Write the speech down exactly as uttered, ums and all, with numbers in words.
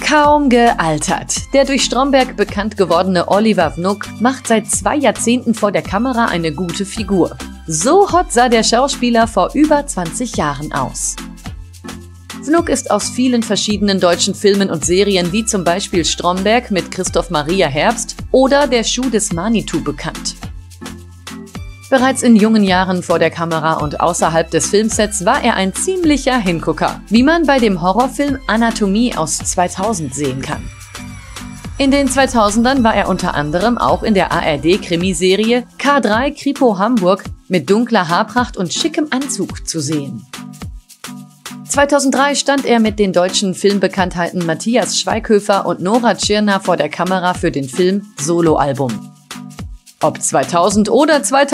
Kaum gealtert. Der durch Stromberg bekannt gewordene Oliver Vnuk macht seit zwei Jahrzehnten vor der Kamera eine gute Figur. So hot sah der Schauspieler vor über zwanzig Jahren aus. Vnuk ist aus vielen verschiedenen deutschen Filmen und Serien wie zum Beispiel Stromberg mit Christoph Maria Herbst oder Der Schuh des Manitou bekannt. Bereits in jungen Jahren vor der Kamera und außerhalb des Filmsets war er ein ziemlicher Hingucker, wie man bei dem Horrorfilm Anatomie aus zweitausend sehen kann. In den zweitausendern war er unter anderem auch in der A R D-Krimiserie K drei Kripo Hamburg mit dunkler Haarpracht und schickem Anzug zu sehen. zweitausenddrei stand er mit den deutschen Filmbekanntheiten Matthias Schweighöfer und Nora Tschirner vor der Kamera für den Film Soloalbum. Ob zweitausend oder zweitausend